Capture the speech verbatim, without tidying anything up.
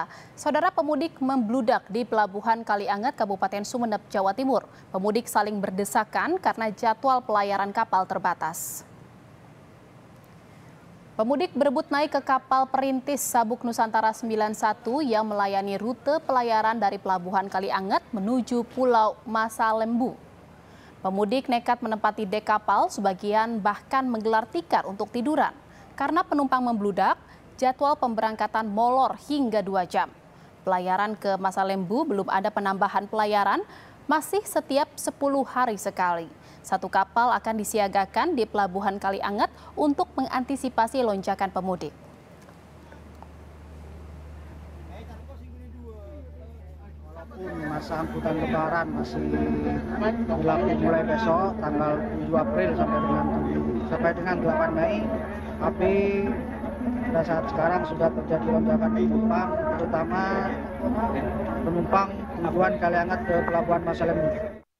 Saudara, pemudik membludak di Pelabuhan Kalianget, Kabupaten Sumeneb, Jawa Timur. Pemudik saling berdesakan karena jadwal pelayaran kapal terbatas. Pemudik berebut naik ke kapal perintis Sabuk Nusantara sembilan puluh satu yang melayani rute pelayaran dari Pelabuhan Kalianget menuju Pulau Masalembu. Pemudik nekat menempati dek kapal, sebagian bahkan menggelar tikar untuk tiduran. Karena penumpang membludak, jadwal pemberangkatan molor hingga dua jam. Pelayaran ke Masalembu belum ada penambahan pelayaran, masih setiap sepuluh hari sekali. Satu kapal akan disiagakan di Pelabuhan Kalianget untuk mengantisipasi lonjakan pemudik. Walaupun masa angkutan lebaran masih berlaku mulai besok tanggal tujuh April sampai dengan sampai dengan delapan Mei, tapi pada saat sekarang sudah terjadi lonjakan penumpang, terutama penumpang tujuan Kalianget ke Pelabuhan Masalembu.